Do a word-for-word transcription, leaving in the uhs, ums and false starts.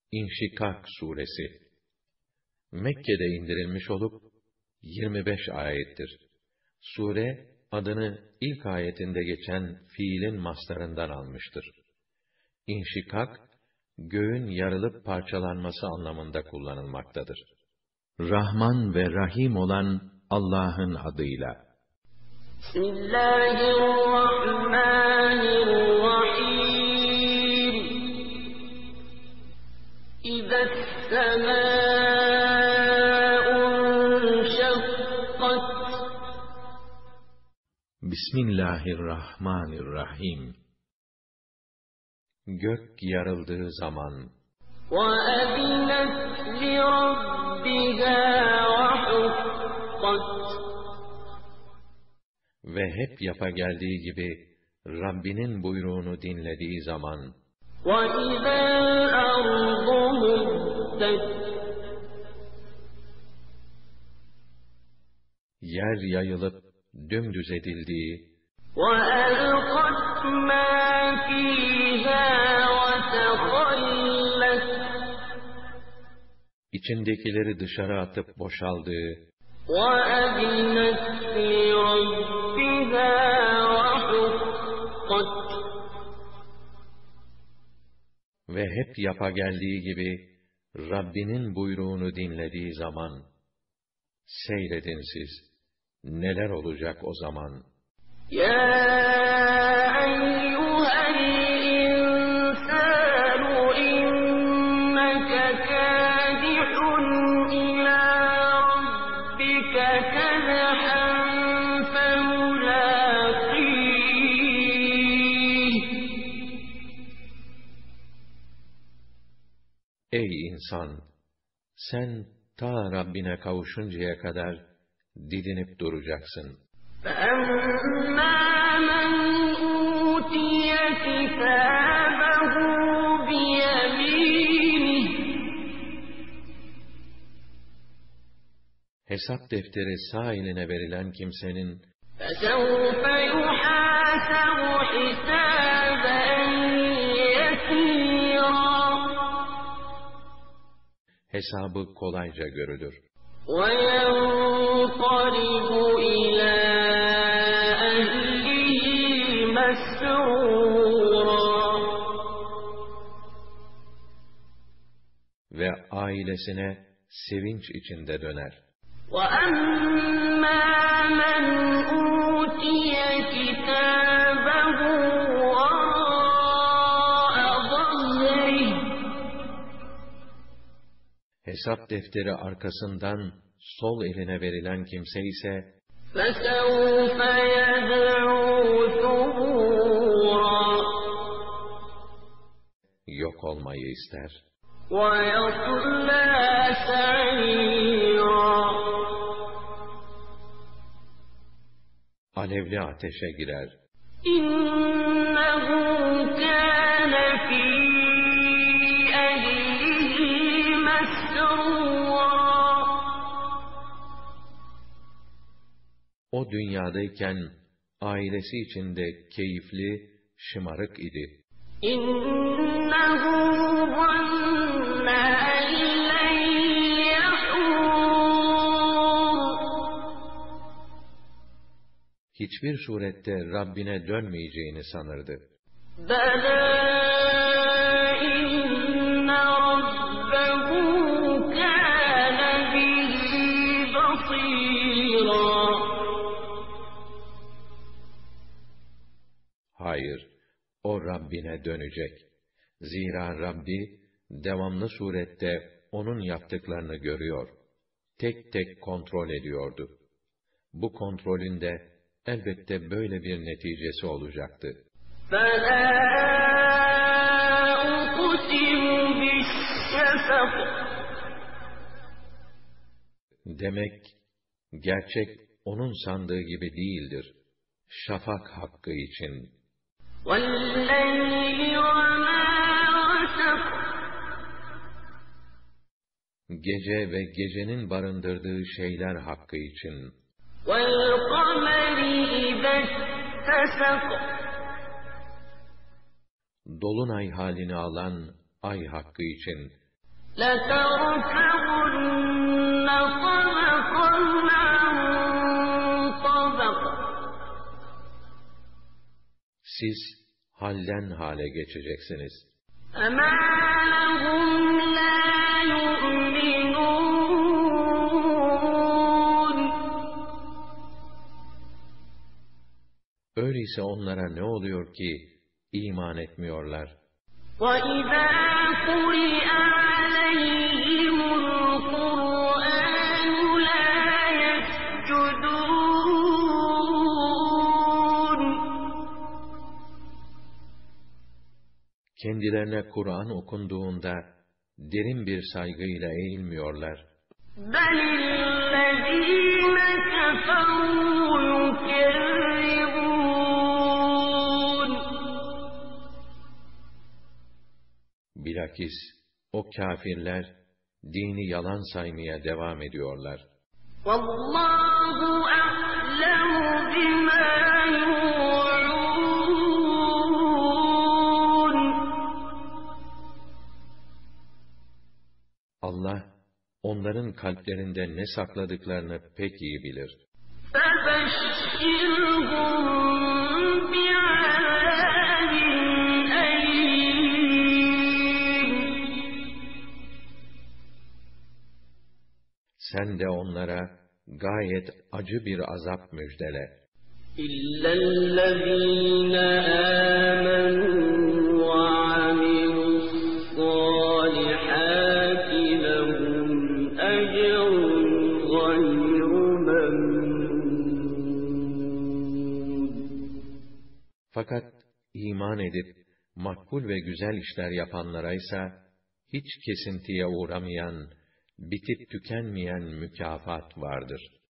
İnşikak suresi Mekke'de indirilmiş olup yirmi beş ayettir. Sure adını ilk ayetinde geçen fiilin mastarından almıştır. İnşikak, göğün yarılıp parçalanması anlamında kullanılmaktadır. Rahman ve Rahim olan Allah'ın adıyla. Bismillahirrahmanirrahim. İzes-semâ'un şakkat. Bismillahirrahmanirrahim. Gök yarıldığı zaman. وَأَذِنَتْ لِرَبِّهَا وَحُقَّتْ. Ve hep yapa geldiği gibi Rabbinin buyruğunu dinlediği zaman. وَإِذَا الْأَرْضُ مُدَّتْ. Yer yayılıp dümdüz edildiği. وَأَلْقَتْ مَا فِيهَا وَتَخَلَّتْ. İçindekileri dışarı atıp boşaldığı. وَأَذِنَتْ لِرَبِّهَا وَحُقَّتْ. Ve hep yapa geldiği gibi Rabbinin buyruğunu dinlediği zaman. Seyredin siz, neler olacak o zaman. يَا أَيُّهَا الْإِنسَانُ إِنَّكَ كَادِحٌ إِلَى رَبِّكَ كَدْحًا فَمُلَاقِيهِ. Ey insan! Sen ta Rabbine kavuşuncaya kadar didinip duracaksın. فَأَمَّا مَنْ أُوتِيَ كِتَابَهُ بِيَمِينِهِ. Hesap defteri sağ eline verilen kimsenin فَسَوْفَ يُحَاسَبُ حِسَابًا يَسِيرًا. hesabı kolayca görülür. وَيَنْقَلِبُ إِلَى أَهْلِهِ مَسْرُورًا. Ve ailesine sevinç içinde döner. وَأَمَّا مَنْ أُوتِيَ كِتَابَهُ وَرَاءَ ظَهْرِهِ. Hesap defteri arkasından sol eline verilen kimse ise فَسَوْفَ يَدْعُو ثُبُورًا. yok olmayı ister. وَيَصْلَى سَعِيرًا. Alevli ateşe girer. إِنَّهُ كَانَ فِي أَهْلِهِ مَسْرُورًا. O dünyadayken ailesi içinde keyifli, şımarık idi. إِنَّهُ ظَنَّ أَن لَّن يَحُورَ. Hiçbir surette Rabbine dönmeyeceğini sanırdı. بَلَى إِنَّ رَبَّهُ كَانَ بِهِ بَصِيرًا. Hayır, o Rabbine dönecek. Zira Rabbi, devamlı surette onun yaptıklarını görüyor. Tek tek kontrol ediyordu. Bu kontrolün de elbette böyle bir neticesi olacaktı. فَلَا أُقْسِمُ بِالشَّفَقِ. Demek, gerçek onun sandığı gibi değildir. Şafak hakkı için. وَاللَّيْلِ وَمَا وَسَقَ. Gece ve gecenin barındırdığı şeyler hakkı için. وَالْقَمَرِ إِذَا اتَّسَقَ. Dolunay halini alan ay hakkı için. لَتَرْكَبُنَّ طَبَقًا عَن طَبَقٍ. Siz halden hale geçeceksiniz. فَمَا لَهُمْ لَا يُؤْمِنُونَ. Öyleyse onlara ne oluyor ki iman etmiyorlar? وَإِذَا قُرِئَ عَلَيْهِمُ الْقُرْآنُ لَا يَسْجُدُونَ. Kendilerine Kur'an okunduğunda derin bir saygıyla eğilmiyorlar. بَلِ الَّذِينَ كَفَرُوا يُكَذِّبُونَ. Bilakis o kâfirler dini yalan saymaya devam ediyorlar. وَاللَّهُ أَعْلَمُ بِمَا يُوعُونَ. Allah onların kalplerinde ne sakladıklarını pek iyi bilir. فَبَشِّرْهُم بِعَذَابٍ أَلِيمٍ. Sen de onlara gayet acı bir azap müjdele. إِلَّا الَّذِينَ آمَنُوا وَعَمِلُوا الصَّالِحَاتِ لَهُمْ أَجْرٌ غَيْرُ مَمْنُونٍ. Fakat iman edip makbul ve güzel işler yapanlara ise hiç kesintiye uğramayan, bitip tükenmeyen mükafat vardır.